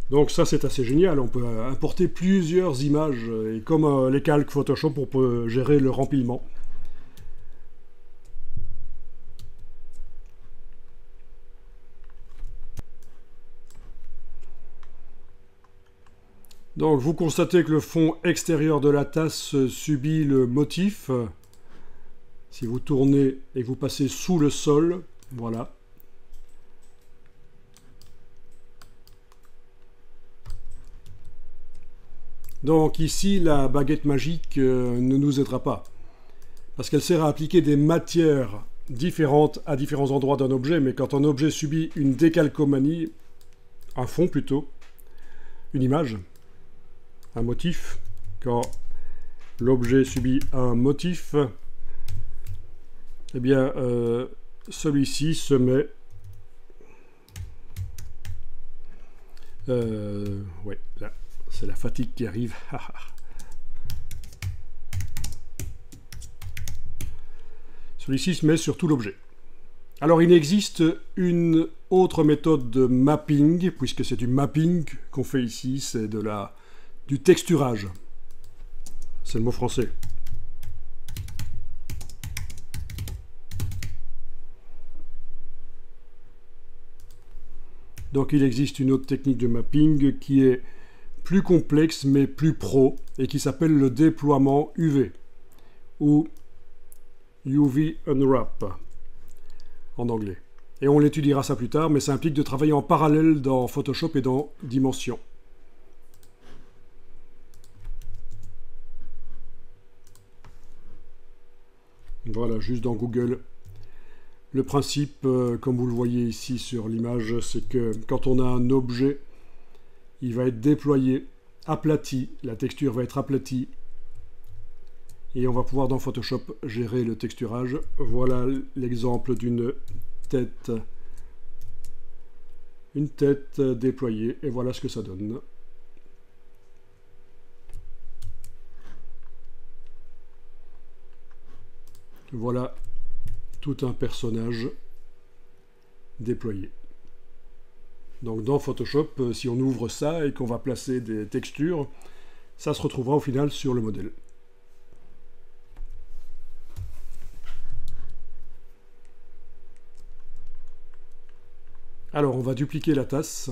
Donc ça c'est assez génial, on peut importer plusieurs images, et comme les calques Photoshop, on peut gérer le remplement. Donc vous constatez que le fond extérieur de la tasse subit le motif. Si vous tournez et que vous passez sous le sol, voilà. Donc ici, la baguette magique ne nous aidera pas, parce qu'elle sert à appliquer des matières différentes à différents endroits d'un objet, mais quand un objet subit une décalcomanie, un fond plutôt, une image, un motif, quand l'objet subit un motif, eh bien celui-ci se met... ouais, là, c'est la fatigue qui arrive. Celui-ci se met sur tout l'objet. Alors il existe une autre méthode de mapping, puisque c'est du mapping qu'on fait ici, c'est du texturage. C'est le mot français. Donc il existe une autre technique de mapping qui est plus complexe mais plus pro et qui s'appelle le déploiement UV ou UV Unwrap en anglais. Et on l'étudiera ça plus tard, mais ça implique de travailler en parallèle dans Photoshop et dans Dimension. Voilà, juste dans Google. Le principe, comme vous le voyez ici sur l'image, c'est que quand on a un objet, il va être déployé, aplati, la texture va être aplatie, et on va pouvoir dans Photoshop gérer le texturage. Voilà l'exemple d'une tête déployée, et voilà ce que ça donne. Voilà tout un personnage déployé. Donc dans Photoshop, si on ouvre ça et qu'on va placer des textures, ça se retrouvera au final sur le modèle. Alors on va dupliquer la tasse.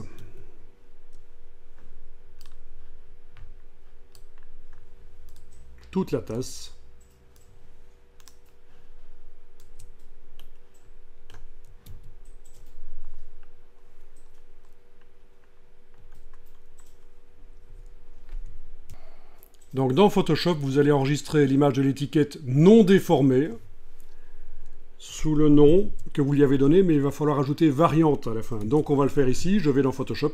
Toute la tasse. Donc dans Photoshop, vous allez enregistrer l'image de l'étiquette non déformée sous le nom que vous lui avez donné, mais il va falloir ajouter variante à la fin. Donc on va le faire ici, je vais dans Photoshop.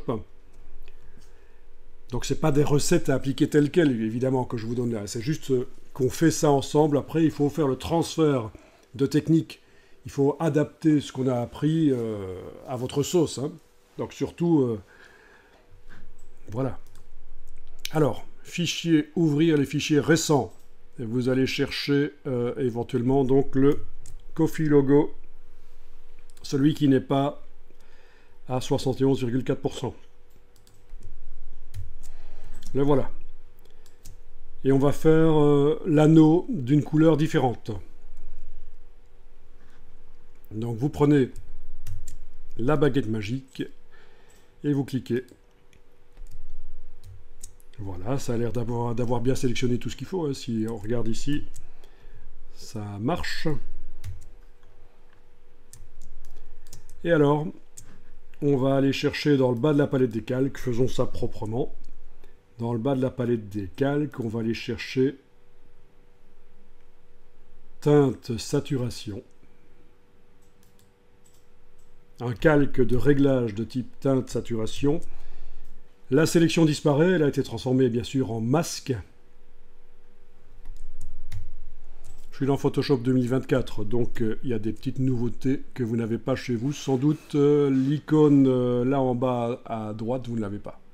Donc c'est pas des recettes à appliquer telles quelles, évidemment, que je vous donne là. C'est juste qu'on fait ça ensemble. Après, il faut faire le transfert de technique. Il faut adapter ce qu'on a appris à votre sauce. Hein. Donc surtout, voilà. Alors, fichier, ouvrir les fichiers récents. Et vous allez chercher éventuellement donc le Coffee Logo, celui qui n'est pas à 71,4%. Le voilà. Et on va faire l'anneau d'une couleur différente. Donc vous prenez la baguette magique et vous cliquez. Voilà, ça a l'air d'avoir bien sélectionné tout ce qu'il faut. Hein. Si on regarde ici, ça marche. Et alors, on va aller chercher dans le bas de la palette des calques, faisons ça proprement. Dans le bas de la palette des calques, on va aller chercher teinte saturation. Un calque de réglage de type teinte saturation. La sélection disparaît, elle a été transformée bien sûr en masque. Je suis dans Photoshop 2024, donc il y a des petites nouveautés que vous n'avez pas chez vous. Sans doute l'icône là en bas à droite, vous ne l'avez pas.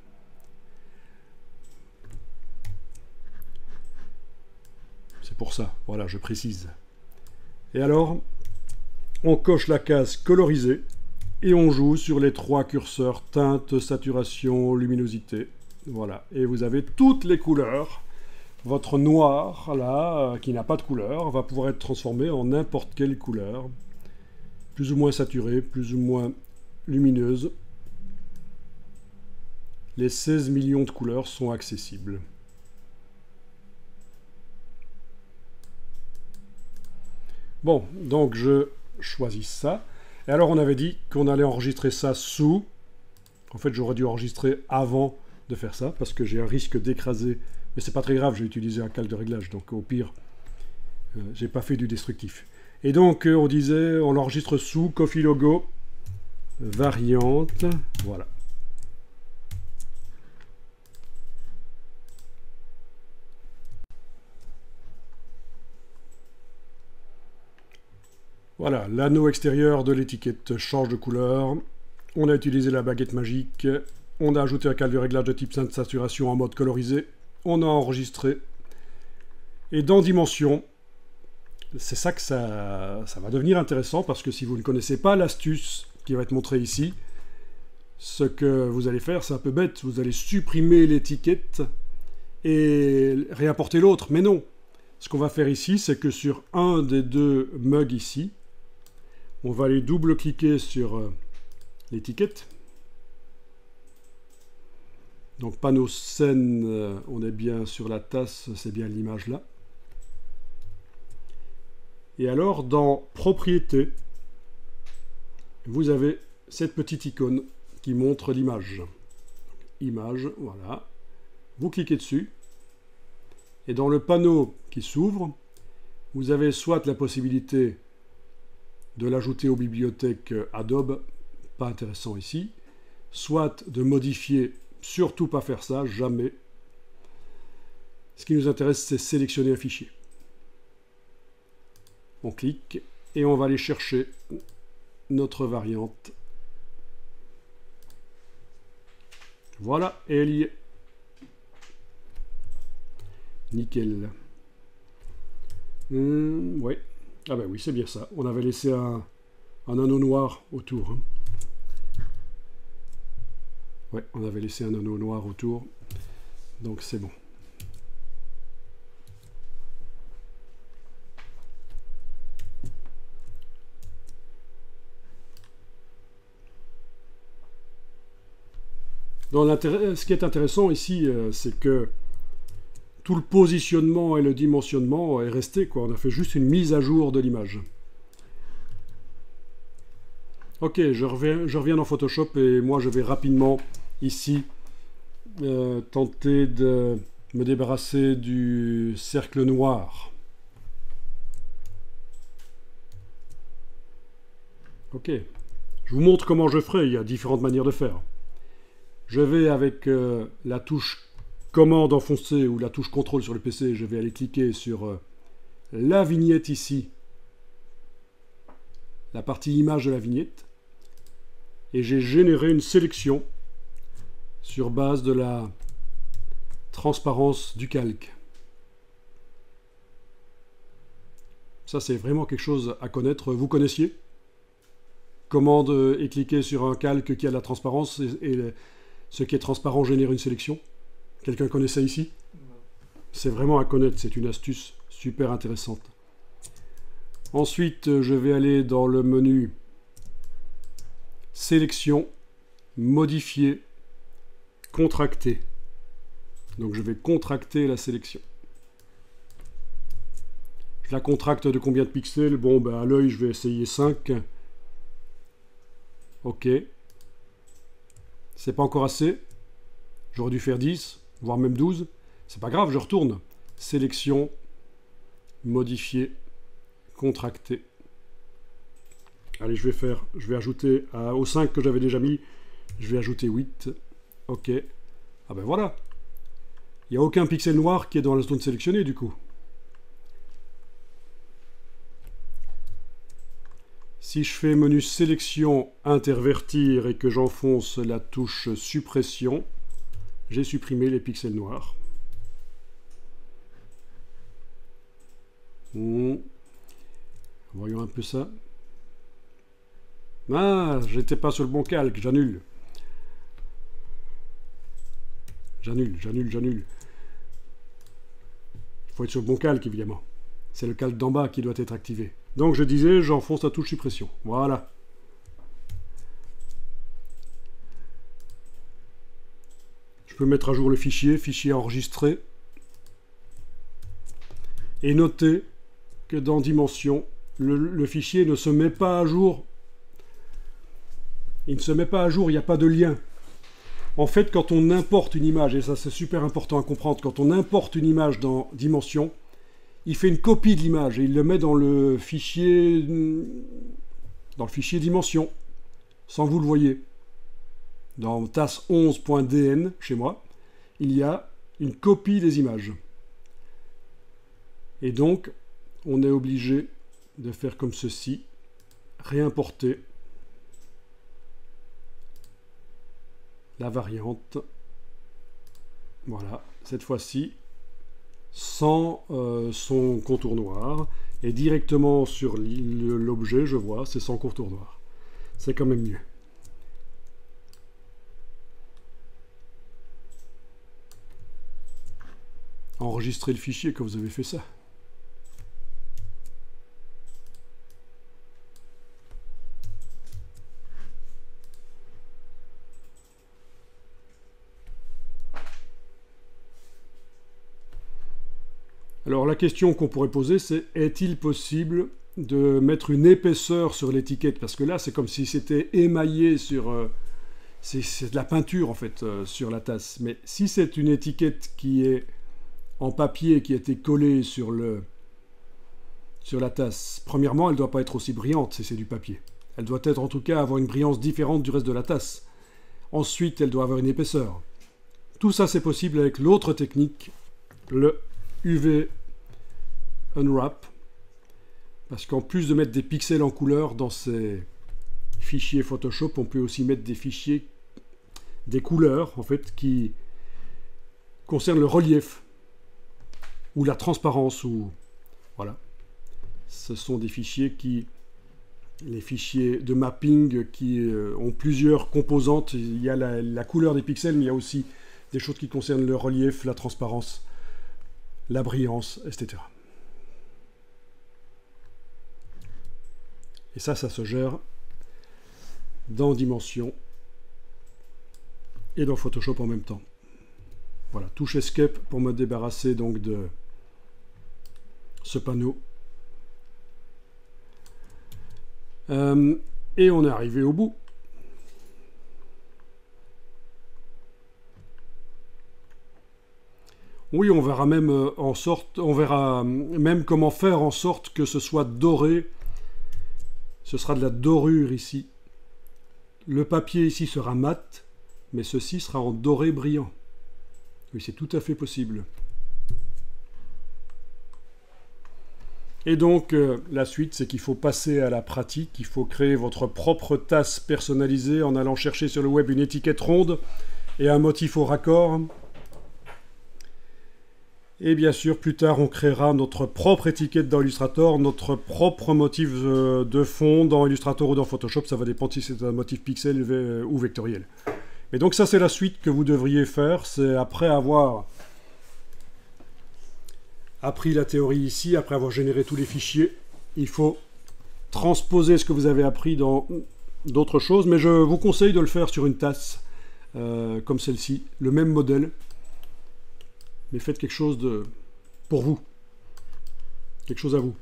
C'est pour ça, voilà, je précise. Et alors, on coche la case coloriser. Et on joue sur les 3 curseurs, teinte, saturation, luminosité. Voilà, et vous avez toutes les couleurs. Votre noir, là, qui n'a pas de couleur, va pouvoir être transformé en n'importe quelle couleur. Plus ou moins saturée, plus ou moins lumineuse. Les 16 millions de couleurs sont accessibles. Bon, donc je choisis ça. Et alors on avait dit qu'on allait enregistrer ça sous. En fait, j'aurais dû enregistrer avant de faire ça, parce que j'ai un risque d'écraser. Mais c'est pas très grave, j'ai utilisé un calque de réglage, donc au pire, j'ai pas fait du destructif. Et donc, on disait, on l'enregistre sous Coffee Logo, variante, voilà. Voilà, l'anneau extérieur de l'étiquette change de couleur. On a utilisé la baguette magique. On a ajouté un calque de réglage de type saturation en mode colorisé. On a enregistré. Et dans Dimension, c'est ça que ça va devenir intéressant, parce que si vous ne connaissez pas l'astuce qui va être montrée ici, ce que vous allez faire, c'est un peu bête. Vous allez supprimer l'étiquette et réimporter l'autre. Mais non. Ce qu'on va faire ici, c'est que sur un des 2 mugs ici, on va aller double-cliquer sur l'étiquette. Donc panneau scène, on est bien sur la tasse, c'est bien l'image là. Et alors dans propriétés, vous avez cette petite icône qui montre l'image. Image, voilà. Vous cliquez dessus. Et dans le panneau qui s'ouvre, vous avez soit la possibilité de l'ajouter aux bibliothèques Adobe, pas intéressant ici, soit de modifier, surtout pas faire ça, jamais. Ce qui nous intéresse, c'est sélectionner un fichier. On clique et on va aller chercher notre variante. Voilà, et elle y est. Nickel. Ouais. Ah ben oui, c'est bien ça. On avait laissé un anneau noir autour. Hein. Ouais, on avait laissé un anneau noir autour. Donc c'est bon. Ce qui est intéressant ici, c'est que tout le positionnement et le dimensionnement est resté, quoi. On a fait juste une mise à jour de l'image. Ok, je reviens dans Photoshop et moi je vais rapidement ici tenter de me débarrasser du cercle noir. Ok, je vous montre comment je ferai, il y a différentes manières de faire. Je vais avec la touche commande enfoncée ou la touche contrôle sur le PC, je vais aller cliquer sur la vignette ici, la partie image de la vignette, et j'ai généré une sélection sur base de la transparence du calque. Ça, c'est vraiment quelque chose à connaître. Vous connaissiez? Commande et cliquer sur un calque qui a de la transparence et ce qui est transparent génère une sélection. Quelqu'un connaît ça ici? C'est vraiment à connaître, c'est une astuce super intéressante. Ensuite, je vais aller dans le menu Sélection, Modifier, Contracter. Donc je vais contracter la sélection. Je la contracte de combien de pixels? Bon, ben à l'œil, je vais essayer 5. Ok. C'est pas encore assez. J'aurais dû faire 10, voire même 12. C'est pas grave, je retourne. Sélection, modifier, contracter. Allez, je vais ajouter au 5 que j'avais déjà mis, je vais ajouter 8. Ok. Ah ben voilà. Il n'y a aucun pixel noir qui est dans la zone sélectionnée du coup. Si je fais menu sélection, intervertir et que j'enfonce la touche suppression, j'ai supprimé les pixels noirs. Voyons un peu ça. Ah, j'étais pas sur le bon calque, j'annule. J'annule. Il faut être sur le bon calque, évidemment. C'est le calque d'en bas qui doit être activé. Donc je disais, j'enfonce la touche suppression. Voilà. Je peux mettre à jour le fichier enregistré. Et notez que dans Dimension, le fichier ne se met pas à jour. Il ne se met pas à jour, il n'y a pas de lien. En fait, quand on importe une image, et ça c'est super important à comprendre, quand on importe une image dans Dimension, il fait une copie de l'image et il le met dans le fichier Dimension, sans que vous le voyez. Dans tas11.dn, chez moi, il y a une copie des images. Et donc, on est obligé de faire comme ceci, réimporter la variante. Voilà, cette fois-ci, sans son contour noir, et directement sur l'objet, je vois, c'est sans contour noir. C'est quand même mieux. Enregistrez le fichier quand vous avez fait ça. Alors la question qu'on pourrait poser, c'est est-il possible de mettre une épaisseur sur l'étiquette? Parce que là, c'est comme si c'était émaillé sur... c'est de la peinture, en fait, sur la tasse. Mais si c'est une étiquette qui est en papier, qui a été collée sur la tasse, premièrement, elle ne doit pas être aussi brillante si c'est du papier. Elle doit être, en tout cas, avoir une brillance différente du reste de la tasse. Ensuite, elle doit avoir une épaisseur. Tout ça, c'est possible avec l'autre technique, le UV Unwrap, parce qu'en plus de mettre des pixels en couleur dans ces fichiers Photoshop, on peut aussi mettre des fichiers, des couleurs en fait, qui concernent le relief ou la transparence, ou voilà. Ce sont des fichiers les fichiers de mapping qui ont plusieurs composantes. Il y a la couleur des pixels, mais il y a aussi des choses qui concernent le relief, la transparence, la brillance, etc. Et ça se gère dans Dimension et dans Photoshop en même temps. Voilà, touche Escape pour me débarrasser donc de ce panneau. Et on est arrivé au bout. Oui, on verra même on verra même comment faire en sorte que ce soit doré. Ce sera de la dorure ici. Le papier ici sera mat, mais ceci sera en doré brillant. Oui, c'est tout à fait possible. Et donc, la suite, c'est qu'il faut passer à la pratique. Il faut créer votre propre tasse personnalisée en allant chercher sur le web une étiquette ronde et un motif au raccord. Et bien sûr, plus tard, on créera notre propre étiquette dans Illustrator, notre propre motif de fond dans Illustrator ou dans Photoshop. Ça va dépendre si c'est un motif pixel ou vectoriel. Mais donc ça, c'est la suite que vous devriez faire. C'est après avoir appris la théorie ici, après avoir généré tous les fichiers, il faut transposer ce que vous avez appris dans d'autres choses. Mais je vous conseille de le faire sur une tasse comme celle-ci, le même modèle. Mais faites quelque chose pour vous. Quelque chose à vous.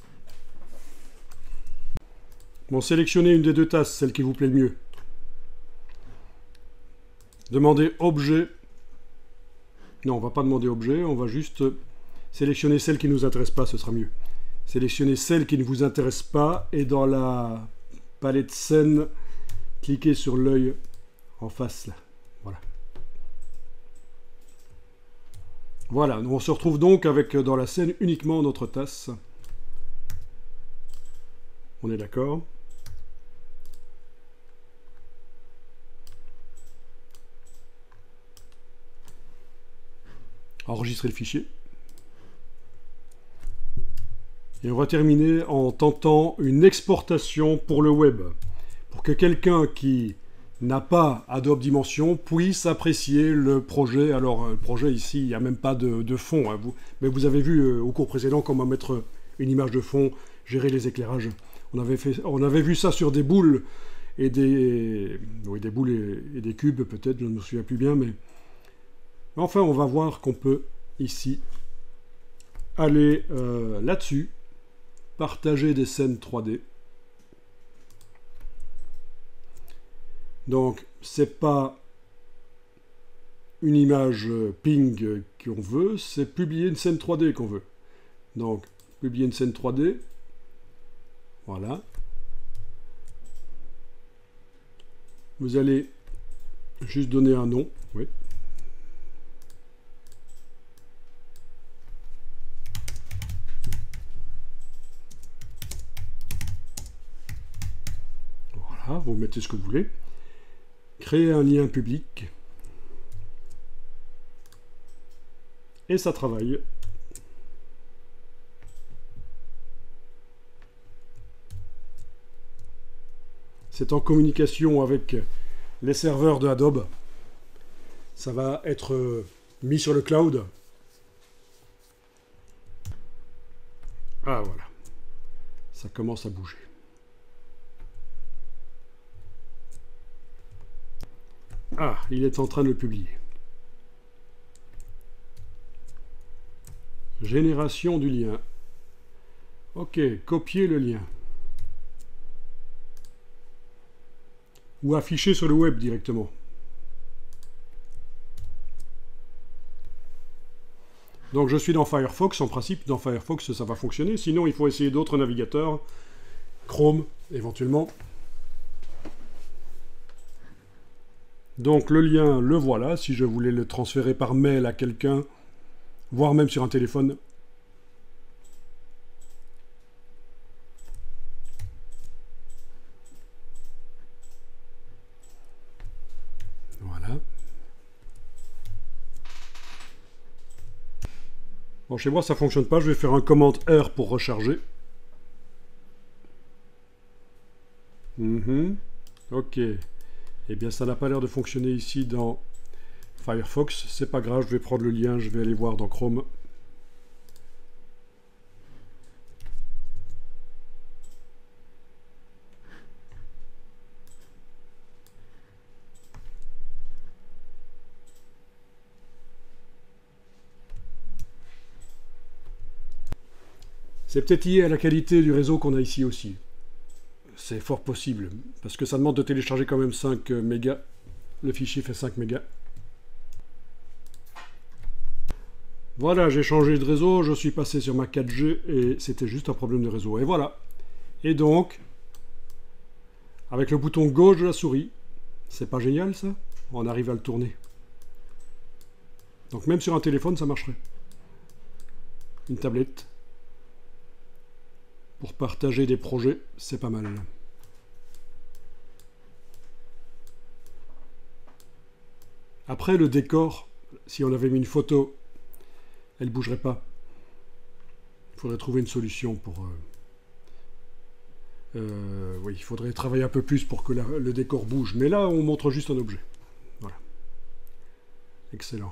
Bon, sélectionnez une des deux tasses, celle qui vous plaît le mieux. Demandez objet. Non, on ne va pas demander objet, on va juste sélectionner celle qui ne nous intéresse pas, ce sera mieux. Sélectionnez celle qui ne vous intéresse pas et dans la palette scène, cliquez sur l'œil en face là. Voilà. Voilà, on se retrouve donc avec dans la scène uniquement notre tasse. On est d'accord? Enregistrer le fichier. Et on va terminer en tentant une exportation pour le web. pour que quelqu'un qui n'a pas Adobe Dimension puisse apprécier le projet. Alors, le projet ici, il n'y a même pas de fond, hein, mais vous avez vu au cours précédent comment mettre une image de fond, gérer les éclairages. On avait vu ça sur des boules et des boules et des cubes, peut-être, je ne me souviens plus bien, mais enfin, on va voir qu'on peut ici aller là-dessus, partager des scènes 3D. Donc, c'est pas une image ping qu'on veut, c'est publier une scène 3D qu'on veut. Donc, publier une scène 3D. Voilà. Vous allez juste donner un nom. Oui. Voilà, vous mettez ce que vous voulez. Créer un lien public. Et ça travaille. C'est en communication avec les serveurs de Adobe. Ça va être mis sur le cloud. Ah voilà. Ça commence à bouger. Ah, il est en train de le publier. Génération du lien. Ok, copier le lien. Ou afficher sur le web directement. Donc je suis dans Firefox, en principe dans Firefox ça va fonctionner, sinon il faut essayer d'autres navigateurs, Chrome éventuellement. Donc le lien, le voilà, si je voulais le transférer par mail à quelqu'un, voire même sur un téléphone. Voilà. Bon, chez moi ça fonctionne pas, je vais faire un commande R pour recharger. Ok. Eh bien, ça n'a pas l'air de fonctionner ici dans Firefox. C'est pas grave, je vais prendre le lien, je vais aller voir dans Chrome. C'est peut-être lié à la qualité du réseau qu'on a ici aussi. C'est fort possible, parce que ça demande de télécharger quand même 5 mégas. Le fichier fait 5 mégas. Voilà, j'ai changé de réseau, je suis passé sur ma 4G et c'était juste un problème de réseau. Et voilà. Et donc, avec le bouton gauche de la souris, c'est pas génial ça? On arrive à le tourner. Donc même sur un téléphone, ça marcherait. Une tablette. Pour partager des projets, c'est pas mal. Après, le décor, si on avait mis une photo, elle ne bougerait pas. Il faudrait trouver une solution pour... oui, il faudrait travailler un peu plus pour que le décor bouge. Mais là, on montre juste un objet. Voilà. Excellent.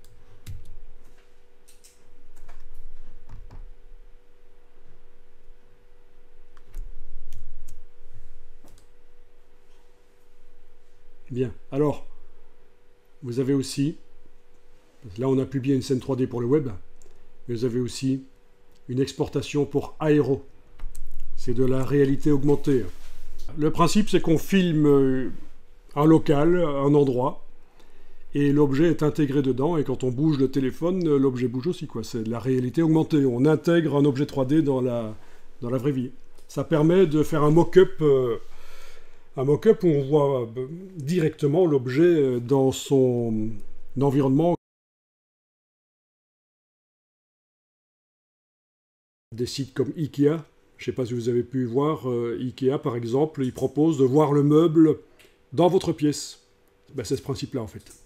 Bien. Alors, vous avez aussi... Là, on a publié une scène 3D pour le web. Mais vous avez aussi une exportation pour aéro. C'est de la réalité augmentée. Le principe, c'est qu'on filme un local, un endroit, et l'objet est intégré dedans, et quand on bouge le téléphone, l'objet bouge aussi, quoi. C'est de la réalité augmentée. On intègre un objet 3D dans la vraie vie. Ça permet de faire un mock-up où on voit directement l'objet dans son environnement. Des sites comme Ikea, je ne sais pas si vous avez pu voir, Ikea par exemple, il propose de voir le meuble dans votre pièce. Ben, c'est ce principe-là en fait.